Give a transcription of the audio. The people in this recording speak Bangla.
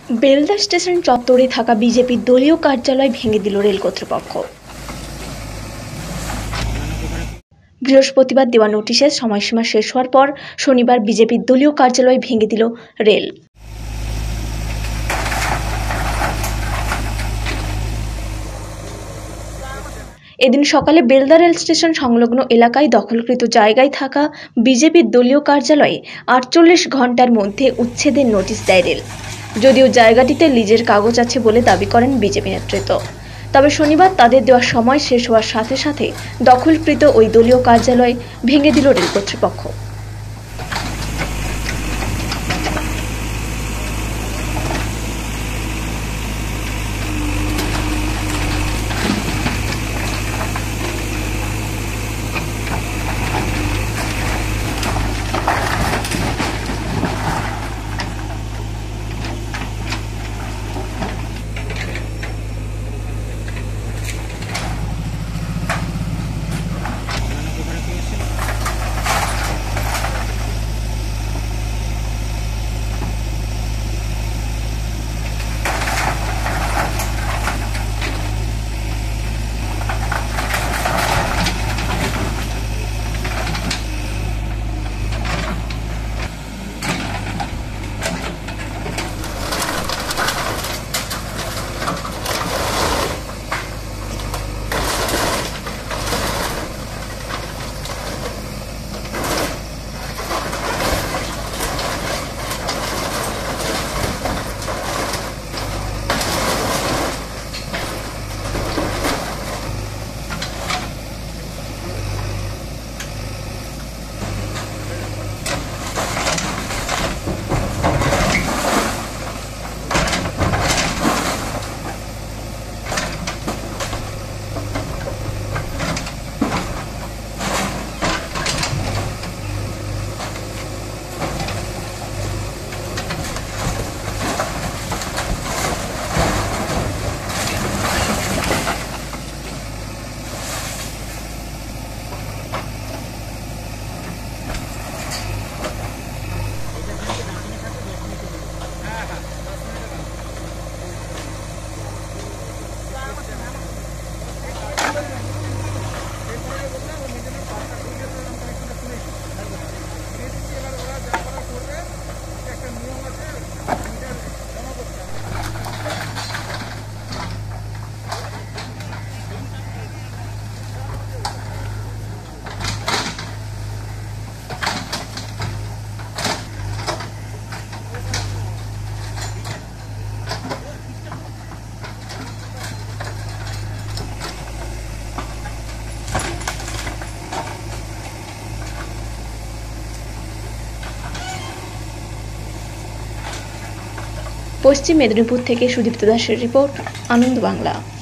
বেলদা স্টেশন চত্বরে থাকা বিজেপির দলীয় কার্যালয় ভেঙে দিল রেল কর্তৃপক্ষ। বৃহস্পতিবার দেওয়া নোটিশের সময়সীমা শেষ হওয়ার পর শনিবার বিজেপির দলীয় কার্যালয় ভেঙে দিল রেল। এদিন সকালে বেলদা রেল স্টেশন সংলগ্ন এলাকায় দখলকৃত জায়গায় থাকা বিজেপির দলীয় কার্যালয়ে ৪৮ ঘণ্টার মধ্যে উচ্ছেদের নোটিশ দেয় রেল। যদিও জায়গাটিতে লিজের কাগজ আছে বলে দাবি করেন বিজেপি নেতৃত্ব, তবে শনিবার তাদের দেওয়া সময় শেষ হওয়ার সাথে সাথে দখলকৃত ওই দলীয় কার্যালয় ভেঙে দিল রেল কর্তৃপক্ষ। পশ্চিম মেদিনীপুর থেকে সুদীপ্ত দাসের রিপোর্ট, আনন্দ বাংলা।